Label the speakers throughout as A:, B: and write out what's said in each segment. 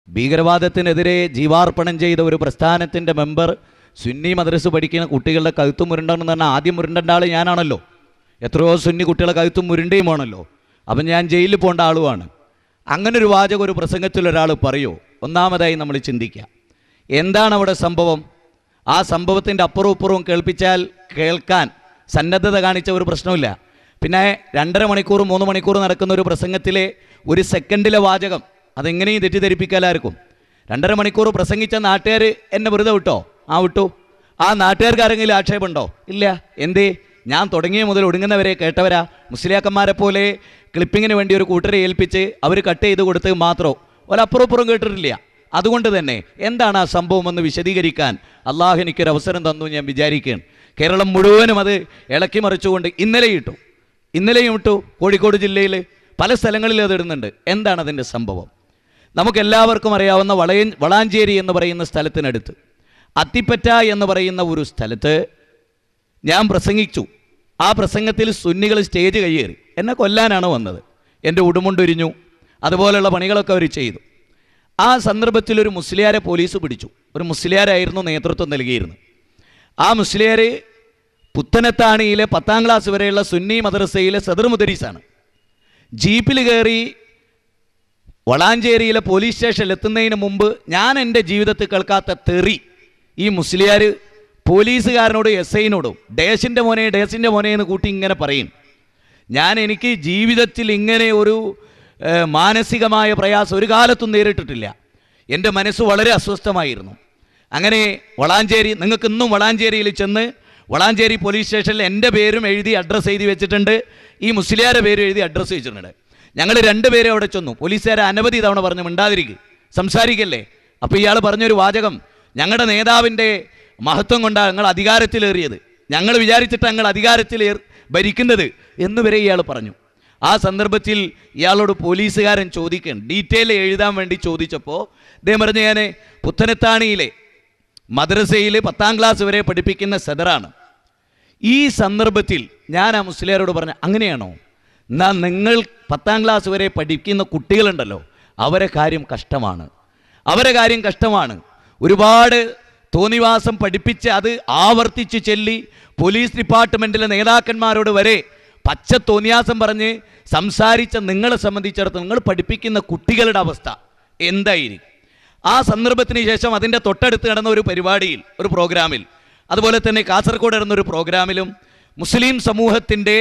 A: ഭീകരവാദത്തിനെതിരെ ജീവാർപ്പണം ചെയ്ത ഒരു പ്രസ്ഥാനത്തിൻ്റെ മെമ്പർ സുന്നി മദ്രസ് പഠിക്കുന്ന കുട്ടികളുടെ കഴുത്തും മുരുണ്ടെന്ന് പറഞ്ഞാൽ ആദ്യം മുരുണ്ടേണ്ട ആൾ ഞാനാണല്ലോ. എത്രയോ സുന്നി കുട്ടികളെ കഴുത്തും മുരുണ്ടയുമാണല്ലോ. അപ്പം ഞാൻ ജയിലിൽ പോകേണ്ട ആളുമാണ്. അങ്ങനൊരു വാചകം ഒരു പ്രസംഗത്തിൽ ഒരാൾ പറയൂ. ഒന്നാമതായി നമ്മൾ ചിന്തിക്കുക, എന്താണ് അവിടെ സംഭവം? ആ സംഭവത്തിൻ്റെ അപ്പുറവും ഇപ്പുറവും കേൾപ്പിച്ചാൽ കേൾക്കാൻ സന്നദ്ധത കാണിച്ച ഒരു പ്രശ്നമില്ല. പിന്നെ 2.5 മണിക്കൂർ 3 മണിക്കൂർ നടക്കുന്ന ഒരു പ്രസംഗത്തിലെ ഒരു സെക്കൻഡിലെ വാചകം അതെങ്ങനെയും തെറ്റിദ്ധരിപ്പിക്കാലായിരിക്കും. 2.5 മണിക്കൂർ പ്രസംഗിച്ച നാട്ടുകാർ എന്നെ വെറുതെ വിട്ടോ? ആ വിട്ടു. ആ നാട്ടുകാർക്ക് ആരെങ്കിലും ആക്ഷേപമുണ്ടോ? ഇല്ല. എന്തേ? ഞാൻ തുടങ്ങിയ മുതൽ ഒടുങ്ങുന്നവരെ കേട്ടവരാ. മുസ്ലിയാക്കന്മാരെ പോലെ ക്ലിപ്പിങ്ങിന് വേണ്ടി ഒരു കൂട്ടരെ ഏൽപ്പിച്ച് അവർ കട്ട് ചെയ്ത് കൊടുത്ത് മാത്രം ഒരപ്പുറപ്പുറം കേട്ടിട്ടില്ല. അതുകൊണ്ട് തന്നെ എന്താണ് ആ സംഭവമെന്ന് വിശദീകരിക്കാൻ അള്ളാഹു എനിക്കൊരു അവസരം തന്നു ഞാൻ വിചാരിക്കുകയാണ്. കേരളം മുഴുവനും അത് ഇളക്കി മറിച്ചുകൊണ്ട് ഇന്നലെയും ഇട്ടു. കോഴിക്കോട് ജില്ലയിൽ പല സ്ഥലങ്ങളിൽ അത് ഇടുന്നുണ്ട്. എന്താണ് അതിൻ്റെ സംഭവം? നമുക്കെല്ലാവർക്കും അറിയാവുന്ന വളാഞ്ചേരി എന്ന് പറയുന്ന സ്ഥലത്തിനടുത്ത് അത്തിപ്പറ്റ എന്ന് പറയുന്ന ഒരു സ്ഥലത്ത് ഞാൻ പ്രസംഗിച്ചു. ആ പ്രസംഗത്തിൽ സുന്നികൾ സ്റ്റേജ് കയ്യേറി എന്നെ കൊല്ലാനാണ് വന്നത്. എൻ്റെ ഉടുമുണ്ടൊരിഞ്ഞു, അതുപോലെയുള്ള പണികളൊക്കെ അവർ ചെയ്തു. ആ സന്ദർഭത്തിൽ ഒരു മുസ്ലിയാരെ പോലീസ് പിടിച്ചു. ഒരു മുസ്ലിയാരായിരുന്നു നേതൃത്വം നൽകിയിരുന്നത്. ആ മുസ്ലിയാർ പുത്തനത്താണിയിലെ 10ാം ക്ലാസ് വരെയുള്ള സുന്നി മദ്രസയിലെ സദർ മുദരീസാണ്. ജീപ്പിൽ കയറി വളാഞ്ചേരിയിലെ പോലീസ് സ്റ്റേഷനിൽ എത്തുന്നതിന് മുമ്പ് ഞാൻ എൻ്റെ ജീവിതത്തിൽ കേൾക്കാത്ത തെറി ഈ മുസ്ലിയാർ പോലീസുകാരനോടും SI-നോടും ഡേസിൻ്റെ മോനെ എന്ന് കൂട്ടി ഇങ്ങനെ പറയും. എനിക്ക് ജീവിതത്തിൽ ഇങ്ങനെ ഒരു മാനസികമായ പ്രയാസം ഒരു കാലത്തും നേരിട്ടിട്ടില്ല. എൻ്റെ മനസ്സ് വളരെ അസ്വസ്ഥമായിരുന്നു. അങ്ങനെ നിങ്ങൾക്ക് ഇന്നും വളാഞ്ചേരിയിൽ ചെന്ന് വളാഞ്ചേരി പോലീസ് സ്റ്റേഷനിൽ എൻ്റെ പേരും എഴുതി അഡ്രസ്സ് എഴുതി വെച്ചിട്ടുണ്ട്, ഈ മുസ്ലിയാരുടെ പേരും എഴുതി അഡ്രസ്സ് വെച്ചിട്ടുണ്ട്. ഞങ്ങൾ 2 പേരെ അവിടെ ചെന്നു. പോലീസുകാരെ അനവധി തവണ പറഞ്ഞു മിണ്ടാതിരിക്കുക, സംസാരിക്കല്ലേ. അപ്പോൾ ഇയാൾ പറഞ്ഞൊരു വാചകം, ഞങ്ങളുടെ നേതാവിൻ്റെ മഹത്വം കൊണ്ടാണ് ഞങ്ങൾ അധികാരത്തിലേറിയത്, ഞങ്ങൾ വിചാരിച്ചിട്ട് ഞങ്ങൾ അധികാരത്തിൽ ഭരിക്കുന്നത് എന്നുവരെ ഇയാൾ പറഞ്ഞു. ആ സന്ദർഭത്തിൽ ഇയാളോട് പോലീസുകാരൻ ചോദിക്കണം ഡീറ്റെയിൽ എഴുതാൻ വേണ്ടി ചോദിച്ചപ്പോൾ അദ്ദേഹം പറഞ്ഞു, ഞാൻ പുത്തനത്താണിയിലെ മദ്രസയിൽ 10ാം ക്ലാസ് വരെ പഠിപ്പിക്കുന്ന സദറാണ്. ഈ സന്ദർഭത്തിൽ ഞാൻ ആ മുസ്ലിയാരോട് പറഞ്ഞു, അങ്ങനെയാണോ? എന്നാൽ നിങ്ങൾ 10ാം ക്ലാസ് വരെ പഠിക്കുന്ന കുട്ടികളുണ്ടല്ലോ, അവരെ കാര്യം കഷ്ടമാണ്. ഒരുപാട് തോന്നിവാസം പഠിപ്പിച്ച് അത് ആവർത്തിച്ച് ചൊല്ലി പോലീസ് ഡിപ്പാർട്ട്മെൻറ്റിലെ നേതാക്കന്മാരോട് വരെ പച്ച തോന്നിയാസം പറഞ്ഞ് സംസാരിച്ച നിങ്ങളെ സംബന്ധിച്ചിടത്തോളം നിങ്ങൾ പഠിപ്പിക്കുന്ന കുട്ടികളുടെ അവസ്ഥ എന്തായിരിക്കും? ആ സന്ദർഭത്തിന് ശേഷം അതിൻ്റെ തൊട്ടടുത്ത് നടന്ന ഒരു പരിപാടിയിൽ, ഒരു പ്രോഗ്രാമിൽ, അതുപോലെ തന്നെ കാസർഗോഡ് നടന്നൊരു പ്രോഗ്രാമിലും മുസ്ലിം സമൂഹത്തിൻ്റെ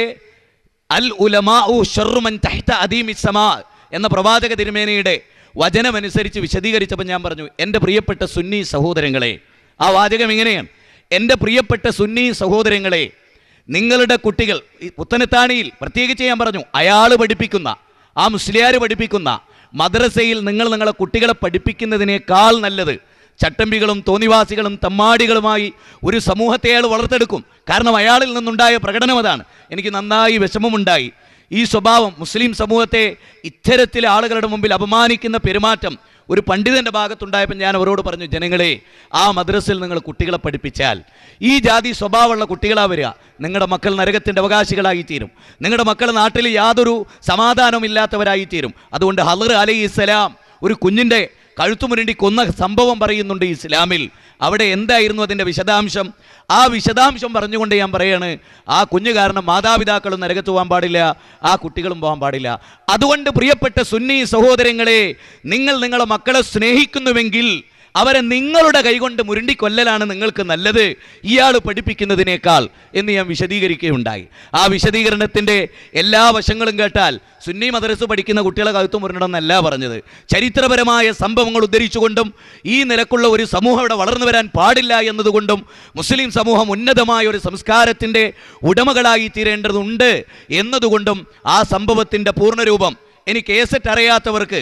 A: അൽ ഉലമാഉ ശർറു മൻ തഹ്ത അദീമി സമാ എന്ന പ്രവാചക തിരുമേനിയുടെ വചനമനുസരിച്ച് വിശദീകരിച്ചപ്പോൾ ഞാൻ പറഞ്ഞു, എൻ്റെ പ്രിയപ്പെട്ട സുന്നി സഹോദരങ്ങളെ, ആ വാചകം ഇങ്ങനെയാണ്, എൻ്റെ പ്രിയപ്പെട്ട സുന്നി സഹോദരങ്ങളെ, നിങ്ങളുടെ കുട്ടികൾ പുത്തനത്താണിയിൽ പ്രത്യേകിച്ച് ഞാൻ പറഞ്ഞു, അയാൾ പഠിപ്പിക്കുന്ന ആ മുസ്ലിയാർ പഠിപ്പിക്കുന്ന മദ്രസയിൽ നിങ്ങളെ കുട്ടികളെ പഠിപ്പിക്കുന്നതിനേക്കാൾ നല്ലത് ചട്ടമ്പികളും തോന്നിവാസികളും തമ്മാടികളുമായി ഒരു സമൂഹത്തെ അയാൾ വളർത്തെടുക്കും. കാരണം അയാളിൽ നിന്നുണ്ടായ പ്രകടനം അതാണ്. എനിക്ക് നന്നായി വിഷമമുണ്ടായി. ഈ സ്വഭാവം മുസ്ലിം സമൂഹത്തെ ഇത്തരത്തിലെ ആളുകളുടെ മുമ്പിൽ അപമാനിക്കുന്ന പെരുമാറ്റം ഒരു പണ്ഡിതൻ്റെ ഭാഗത്തുണ്ടായപ്പോൾ ഞാൻ അവരോട് പറഞ്ഞു, ജനങ്ങളെ, ആ മദ്രസയിൽ നിങ്ങൾ കുട്ടികളെ പഠിപ്പിച്ചാൽ ഈ ജാതി സ്വഭാവമുള്ള കുട്ടികളാണ് വരിക. നിങ്ങളുടെ മക്കൾ നരകത്തിൻ്റെ അവകാശികളായി തീരും. നിങ്ങളുടെ മക്കൾ നാട്ടിൽ യാതൊരു സമാധാനവും ഇല്ലാത്തവരായി തീരും. അതുകൊണ്ട് ഹളർ അലൈഹിസ്സലാം ഒരു കുഞ്ഞിൻ്റെ കഴുത്തുമുരണ്ടി കൊന്ന സംഭവം പറയുന്നുണ്ട് ഇസ്ലാമിൽ. അവിടെ എന്തായിരുന്നു അതിൻ്റെ വിശദാംശം? ആ വിശദാംശം പറഞ്ഞുകൊണ്ട് ഞാൻ പറയാണ്, ആ കുഞ്ഞു കാരണം മാതാപിതാക്കളും നരകത്ത് പോകാൻ പാടില്ല, ആ കുട്ടികളും പോകാൻ പാടില്ല. അതുകൊണ്ട് പ്രിയപ്പെട്ട സുന്നി സഹോദരങ്ങളെ, നിങ്ങളെ മക്കളെ സ്നേഹിക്കുന്നുവെങ്കിൽ അവരെ നിങ്ങളുടെ കൈകൊണ്ട് മുരുണ്ടി കൊല്ലലാണ് നിങ്ങൾക്ക് നല്ലത് ഇയാൾ പഠിപ്പിക്കുന്നതിനേക്കാൾ എന്ന് ഞാൻ വിശദീകരിക്കുകയുണ്ടായി. ആ വിശദീകരണത്തിൻ്റെ എല്ലാ വശങ്ങളും കേട്ടാൽ സുന്നി മദ്രസ പഠിക്കുന്ന കുട്ടികളെ കഴുത്തു മുരണമെന്നല്ല പറഞ്ഞത്. ചരിത്രപരമായ സംഭവങ്ങൾ ഉദ്ധരിച്ചുകൊണ്ടും ഈ നിലക്കുള്ള ഒരു സമൂഹം ഇവിടെ വളർന്നു വരാൻ പാടില്ല എന്നതുകൊണ്ടും മുസ്ലിം സമൂഹം ഉന്നതമായ ഒരു സംസ്കാരത്തിൻ്റെ ഉടമകളായി തീരേണ്ടതുണ്ട് എന്നതുകൊണ്ടും ആ സംഭവത്തിൻ്റെ പൂർണ്ണരൂപം ഇനി കേസറ്റ് അറിയാത്തവർക്ക്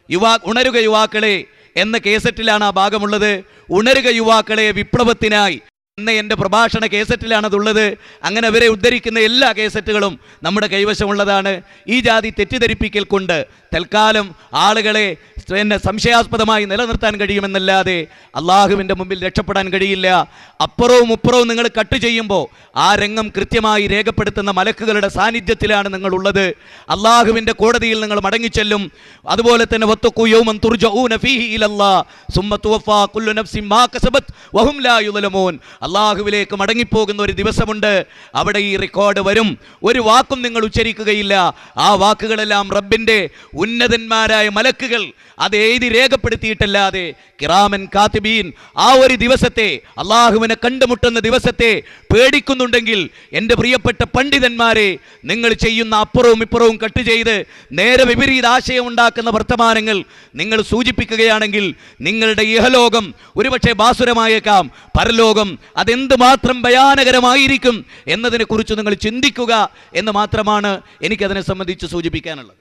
A: ഉണരുക യുവാക്കളെ എന്ന കേസറ്റിലാണ് ആ ഭാഗമുള്ളത്. ഉണരുക യുവാക്കളെ, വിപ്ലവത്തിനായി ഇന്ന് എൻ്റെ പ്രഭാഷണ കേസറ്റിലാണതുള്ളത്. അങ്ങനെ അവരെ ഉദ്ധരിക്കുന്ന എല്ലാ കേസറ്റുകളും നമ്മുടെ കൈവശമുള്ളതാണ്. ഈ ജാതി തെറ്റിദ്ധരിപ്പിക്കൽ കൊണ്ട് തൽക്കാലം ആളുകളെ സംശയാസ്പദമായി നിലനിർത്താൻ കഴിയുമെന്നല്ലാതെ അള്ളാഹുവിൻ്റെ മുമ്പിൽ രക്ഷപ്പെടാൻ കഴിയില്ല. അപ്പുറവും ഉപ്പുറവും നിങ്ങൾ കട്ട് ചെയ്യുമ്പോൾ ആ രംഗം കൃത്യമായി രേഖപ്പെടുത്തുന്ന മലക്കുകളുടെ സാന്നിധ്യത്തിലാണ് നിങ്ങളുള്ളത്. അള്ളാഹുവിൻ്റെ കോടതിയിൽ നിങ്ങൾ മടങ്ങിച്ചെല്ലും. അതുപോലെ തന്നെ വത്തഖൂ യൗമൻ തുർജഊന ഫീഹി ഇലല്ലാഹ് സുമ്മ തുവഫാ കുല്ലു നഫ്സിൻ മാ കസബത് വഹും ലാ യുദ്ലമൂൻ. അള്ളാഹുവിലേക്ക് മടങ്ങിപ്പോകുന്ന ഒരു ദിവസമുണ്ട്. അവിടെ ഈ റെക്കോർഡ് വരും. ഒരു വാക്കും നിങ്ങൾ ഉച്ചരിക്കുകയില്ല. ആ വാക്കുകളെല്ലാം റബ്ബിൻ്റെ ഉന്നതന്മാരായ മലക്കുകൾ അത് എഴുതി രേഖപ്പെടുത്തിയിട്ടല്ലാതെ കിറാമൻ കാത്തിബീൻ ആ ഒരു ദിവസത്തെ, അള്ളാഹുവിനെ കണ്ടുമുട്ടുന്ന ദിവസത്തെ പേടിക്കുന്നുണ്ടെങ്കിൽ എൻ്റെ പ്രിയപ്പെട്ട പണ്ഡിതന്മാരെ, നിങ്ങൾ ചെയ്യുന്ന അപ്പുറവും ഇപ്പുറവും കട്ട് ചെയ്ത് നേരെ വിപരീത ആശയം ഉണ്ടാക്കുന്ന വർത്തമാനങ്ങൾ നിങ്ങൾ സൂചിപ്പിക്കുകയാണെങ്കിൽ നിങ്ങളുടെ ഇഹലോകം ഒരുപക്ഷെ ബാസുരമായേക്കാം, പരലോകം അതെന്തുമാത്രം ഭയാനകരമായിരിക്കും എന്നതിനെക്കുറിച്ച് നിങ്ങൾ ചിന്തിക്കുക എന്ന് മാത്രമാണ് എനിക്കതിനെ സംബന്ധിച്ച് സൂചിപ്പിക്കാനുള്ളത്.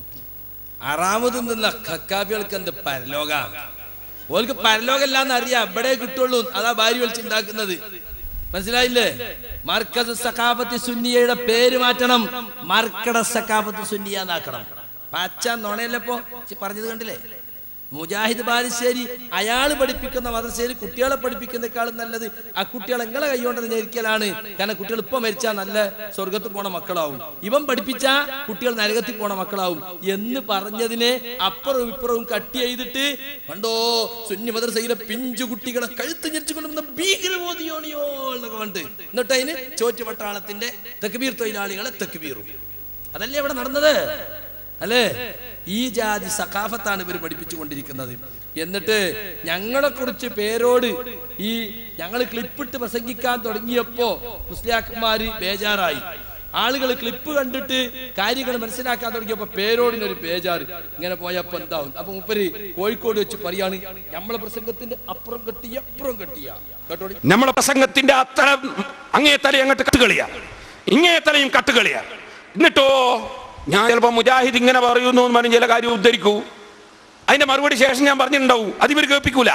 B: അറാമത് നിന്ന ഖക്കാബികൾക്ക് എന്ത് പരലോക? ഓൾക്ക് പരലോകല്ലാന്ന് അറിയാം, ഇവിടെ കിട്ടുള്ളൂ. അതാ ഭാര്യ വിളിച്ചുണ്ടാക്കുന്നത്. മനസ്സിലായില്ലേ? മർക്കസ് സഖാഫത്ത് സുന്നിയയുടെ പേര് മാറ്റണം, മർക്കട സഖാഫത്ത് സുന്നിയ എന്നാക്കണം. പച്ച നുണയല്ലപ്പോ പറഞ്ഞത് കണ്ടില്ലേ? മുജാഹിദ് ബാലുശ്ശേരി അയാൾ പഠിപ്പിക്കുന്ന മദ്രസയിൽ കുട്ടികളെ പഠിപ്പിക്കുന്നേക്കാളും നല്ലത് ആ കുട്ടികളെ എങ്ങളെ കൈകൊണ്ടെന്ന് ഞെരിക്കലാണ്. കാരണം കുട്ടികൾ ഇപ്പൊ മരിച്ചാൽ നല്ല സ്വർഗത്തിൽ പോണ മക്കളാവും, ഇവൻ പഠിപ്പിച്ച കുട്ടികൾ നരകത്തിൽ പോണ മക്കളാവും എന്ന് പറഞ്ഞതിനെ അപ്പുറവും ഇപ്പുറവും കട്ട് ചെയ്തിട്ട് കണ്ടോ സുന്നി മദ്രസയിലെ പിഞ്ചു കുട്ടികളെ കഴുത്ത് ഞെരിച്ചുകൊണ്ടുവന്ന ഭീകരബോധിയോണിയോ എന്നൊക്കെ കണ്ട്, എന്നിട്ട് അതിന് ചോറ്റ് പട്ടാളത്തിന്റെ തക്ബീർ തൊഴിലാളികളെ തക്ബീറും. അതല്ലേ ഇവിടെ നടന്നത് അല്ലേ? ഈ ജാതി സഖാഫത്താണ് ഇവർ പഠിപ്പിച്ചുകൊണ്ടിരിക്കുന്നത്. എന്നിട്ട് ഞങ്ങളെ കുറിച്ച് പേരോട് ഈ ഞങ്ങൾ ക്ലിപ്പിട്ട് പ്രസംഗിക്കാൻ തുടങ്ങിയപ്പോ മുസ്ലിയാക്കന്മാര് ബേജാറായി. ആളുകൾ ക്ലിപ്പ് കണ്ടിട്ട് കാര്യങ്ങൾ മനസ്സിലാക്കാൻ തുടങ്ങിയപ്പോ പേരോടിനൊരു ബേജാറ്. ഇങ്ങനെ പോയപ്പോ എന്താവും? അപ്പൊ മുപ്പര് കോഴിക്കോട് വെച്ച് പറയാണ്, നമ്മളെ പ്രസംഗത്തിന്റെ അപ്പുറം കെട്ടിയ അപ്പുറം കെട്ടിയ കേട്ടോ,
C: നമ്മളെ പ്രസംഗത്തിന്റെ അത്ര അങ്ങേ തല അങ്ങോട്ട് കട്ടുകളിയാ, ഇങ്ങേ തലയും കട്ടുകളിയാ. എന്നിട്ടോ ഞാൻ ചിലപ്പോ മുജാഹിദ് ഇങ്ങനെ പറയുന്നു എന്ന് പറഞ്ഞ് ചില കാര്യം ഉദ്ധരിക്കൂ, അതിന്റെ മറുപടി ശേഷം ഞാൻ പറഞ്ഞിട്ടുണ്ടാവും, അതിവർ കേൾപ്പിക്കൂല.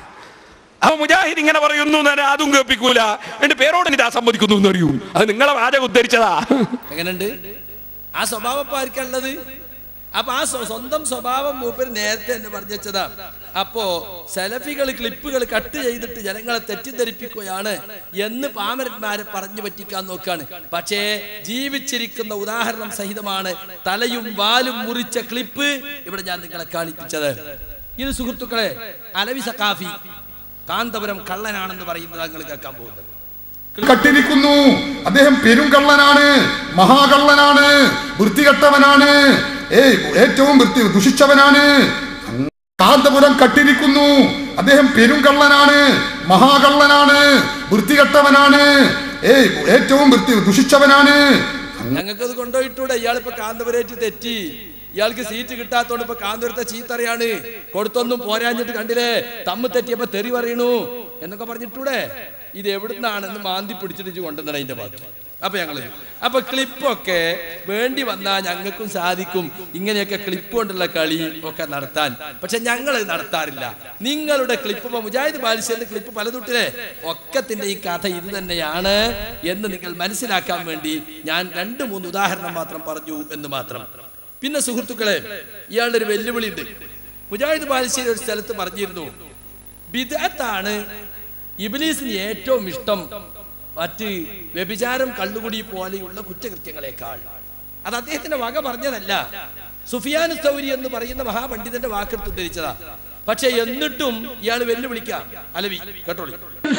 C: അപ്പൊ മുജാഹിദ് ഇങ്ങനെ പറയുന്നു അതും കേൾപ്പിക്കൂല, എന്റെ പേരോട് ഇതാ സമ്മതിക്കുന്നു എന്ന് അറിയൂ. അത് നിങ്ങളെ വാചകം ഉദ്ധരിച്ചതാ.
B: എങ്ങനെയുണ്ട് ആ സ്വഭാവം ഇപ്പൊ ആർക്കുള്ളത്? അപ്പൊ ആ സ്വന്തം സ്വഭാവം മൂപ്പര് നേരത്തെ തന്നെ പറഞ്ഞു വെച്ചതാ. അപ്പോ സെലഫികൾ ക്ലിപ്പുകൾ കട്ട് ചെയ്തിട്ട് ജനങ്ങളെ തെറ്റിദ്ധരിപ്പിക്കുകയാണ് എന്ന് പാമരന്മാരെ പറഞ്ഞു പറ്റിക്കാൻ നോക്കാണ്. പക്ഷേ ജീവിച്ചിരിക്കുന്ന ഉദാഹരണം സഹിതമാണ് തലയും വാലും മുറിച്ച ക്ലിപ്പ് ഇവിടെ ഞാൻ നിങ്ങളെ കാണിപ്പിച്ചത്. ഇത് സുഹൃത്തുക്കളെ, അലവി സഖാഫി കാന്തപുരം കള്ളനാണെന്ന് പറയുന്നത് നിങ്ങൾ കേൾക്കാൻ പോകുന്നത്.
D: കട്ടിരിക്കുന്നു, അദ്ദേഹം പെരുങ്കള്ളനാണ്, മഹാകള്ളനാണ്, വൃത്തികെട്ടവനാണ്, ഏറ്റവും ദുഷിച്ചവനാണ്. കാന്തപുരം കട്ടിരിക്കുന്നു, അദ്ദേഹം പെരുങ്കള്ളനാണ്, മഹാകള്ളനാണ്, വൃത്തികെട്ടവനാണ്, ഏറ്റവും ദുഷിച്ചവനാണ്.
B: ഞങ്ങൾക്കത് കൊണ്ടുപോയിട്ടൂടെ? ഇയാളിപ്പോ കാന്തപുരേറ്റ് തെറ്റി, ഇയാൾക്ക് സീറ്റ് കിട്ടാത്തോണ്ട് ഇപ്പൊ കാന്തപുരത്തെ ചീത്തറിയാണ്. കൊടുത്തൊന്നും പോരാഞ്ഞിട്ട് കണ്ടില്ലേ, തമ്മ് തെറ്റിയപ്പോ തെറി പറയണു എന്നൊക്കെ പറഞ്ഞിട്ടൂടെ? ഇത് എവിടുന്നാണെന്ന് മാന്തി പിടിച്ചിട്ട് കൊണ്ടുവന്നത് അതിന്റെ ഭാഗത്ത്. അപ്പൊ ക്ലിപ്പൊക്കെ വേണ്ടി വന്നാൽ ഞങ്ങൾക്കും സാധിക്കും ഇങ്ങനെയൊക്കെ ക്ലിപ്പ് കൊണ്ടുള്ള കളി ഒക്കെ നടത്താൻ. പക്ഷെ ഞങ്ങൾ നടത്താറില്ല. നിങ്ങളുടെ ക്ലിപ്പ് മുജാഹിദ് ബാലുശ്ശേരിന്റെ ക്ലിപ്പ് പലതുട്ടിലെ ഒക്കത്തിന്റെ ഈ കഥ ഇത് തന്നെയാണ് എന്ന് നിങ്ങൾ മനസ്സിലാക്കാൻ വേണ്ടി ഞാൻ 2-3 ഉദാഹരണം മാത്രം പറഞ്ഞു എന്ന് മാത്രം. പിന്നെ സുഹൃത്തുക്കളെ, ഇയാളുടെ ഒരു വെല്ലുവിളി ഉണ്ട്. മുജാഹിദ് ബാലുശ്ശേരി ഒരു സ്ഥലത്ത് പറഞ്ഞിരുന്നു, ബിദ്അത്താണ് ഇബ്ലീസിന് ഏറ്റവും ഇഷ്ടം മറ്റ് വ്യഭിചാരം, കള്ളുകുടി പോലെയുള്ള കുറ്റകൃത്യങ്ങളെക്കാൾ. അത് അദ്ദേഹത്തിന്റെ വക പറഞ്ഞതല്ല, സുഫിയാൻ സൗരി എന്ന് പറയുന്ന മഹാപണ്ഡിതന്റെ വാക്കെടുത്ത് ഉദ്ധരിച്ചതാ. പക്ഷെ എന്നിട്ടും ഇയാൾ വെല്ലുവിളിക്കാം. അലവി കേട്ടോളി.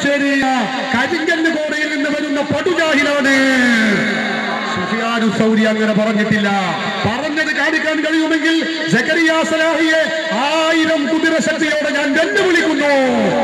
D: കരിങ്കല്ല് കോടയിൽ നിന്ന് വരുന്ന പടുജാഹിലാണ് സുഫിയാൻ സൗരി അങ്ങനെ പറഞ്ഞിട്ടില്ല. പറഞ്ഞത് കാണിക്കാൻ കഴിയുമെങ്കിൽ സക്കരിയ സലാഹിയെ 1000 കുതിര ശക്തിയോടെ ഞാൻ വെല്ലുവിളിക്കുന്നു.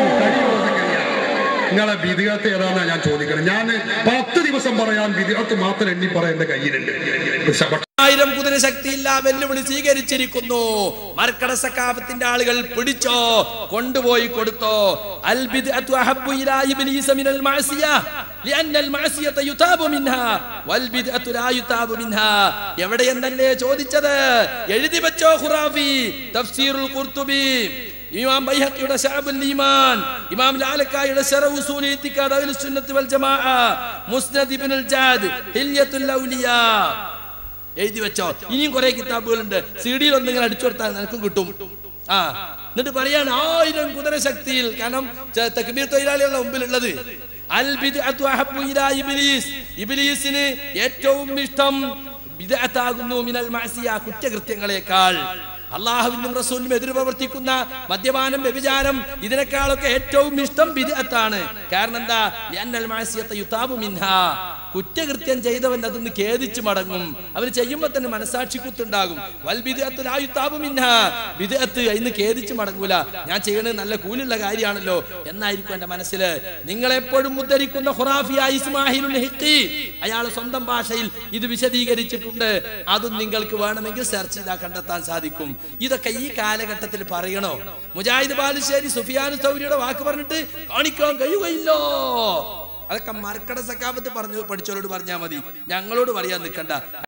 D: നിങ്ങളെ വിധികത്ത് ഏതാണെന്നാ ഞാൻ ചോദിക്കണം. ഞാൻ 10 ദിവസം പറയാൻ വിധികത്ത് മാത്രം എണ്ണി പറയേണ്ട കയ്യിലുണ്ട്.
B: 1000 കുതിര ശക്തിയില്ല വെല്ലുവിളി സ്വീകരിച്ചിരിക്കുന്നു. മർക്കട സഖാഫത്തിന്റെ ആളുകൾ പിടിച്ചോ, കൊണ്ടുപോയി കൊടുത്തോ. അൽ ബിദ്അതു അഹബ്ബു ഇലാ ഇബ്ലീസ മിനൽ മഅസിയ ലിഅന്നൽ മഅസിയത യുതാബു മിൻഹാ വൽ ബിദ്അതു ലാ യുതാബു മിൻഹാ. എവിടെയെന്നല്ലേ ചോദിച്ചത്? എഴുതി വെച്ചോ ഖുറാഫി തഫ്സീറുൽ ഖുർതുബി. ഇമാം ബൈഹഖിയുടെ ശഅബുൽ ഈമാൻ, ഇമാം ലാലക്കായിയുടെ ശറഹ് ഉസൂൽ ഇത്തിഖാദ് അഹ്ലുസ് സുന്നത്ത് വൽ ജമാഅ, മുസ്നദ് ഇബ്നുൽ ജാദ്, ഹില്യത്തുൽ ഔലിയാ. എഴുതി വെച്ചോ. ഇനിയും കുറെ കിതാബുകളുണ്ട്. സിഡിയിൽ ഒന്നിങ്ങനെ അടിച്ചു കൊടുത്താൽ നിനക്കും കിട്ടും. എന്നിട്ട് പറയാണ് 1000 കുതിര ശക്തിയിൽ. കാരണം തക്ബീർ തൊഴിലാളികളുടെ മുമ്പിലുള്ളത് അൽ ബിദ്അത്തു അഹബ്ബു ഇലാ ഇബ്ലീസ്, ഇബ്ലീസിന് ഏറ്റവും ഇഷ്ടം ബിദ്അത്താകുന്നു മിനൽ മഅസിയ, കുറ്റകൃത്യങ്ങളെക്കാൾ. അല്ലാഹുവിനും റസൂലിനും എതിര് പ്രവർത്തിക്കുന്ന മദ്യപാനം, വ്യഭിചാരം, ഇതിനേക്കാളൊക്കെ ഏറ്റവും ഇഷ്ടം ബിദ്അത്താണ്. കാരണം എന്താ? ലിഅന്നൽ മഅസിയത യുതാബു മിൻഹാ, കുറ്റകൃത്യം ചെയ്തവൻ അതൊന്ന് ഖേദിച്ചു മടങ്ങും. അവന് ചെയ്യുമ്പോൾ തന്നെ മനസാക്ഷി കുത്തുണ്ടാകും. വൽ ബിദ്അത്തു ലാ യുതാബു മിൻഹാ, ബിദ്അത്ത് ഇന്ന് ഖേദിച്ചു മടങ്ങൂല. ഞാൻ ചെയ്യണത് നല്ല കൂലിയുള്ള കാര്യമാണല്ലോ എന്നായിരിക്കും എന്റെ മനസ്സില്. നിങ്ങളെപ്പോഴും ഉദ്ധരിക്കുന്ന ഖുറാഫിയ ഇസ്മാഹിലുൽ ഹിഖി, അയാൾ സ്വന്തം ഭാഷയിൽ ഇത് വിശദീകരിച്ചിട്ടുണ്ട്. അതും നിങ്ങൾക്ക് വേണമെങ്കിൽ സെർച്ച് ചെയ്താൽ കണ്ടെത്താൻ സാധിക്കും. ഇതൊക്കെ ഈ കാലഘട്ടത്തിൽ പറയണോ? മുജാഹിദ് ബാലുശ്ശേരി സുഫിയാൻ സൗരിയുടെ വാക്ക് പറഞ്ഞിട്ട് കാണിക്കാൻ കഴിയുകയില്ലോ. അതൊക്കെ മർക്കട സക്കാഫത്ത് പഠിച്ചവരോട് പറഞ്ഞാൽ മതി, ഞങ്ങളോട് പറയാൻ നിൽക്കണ്ട.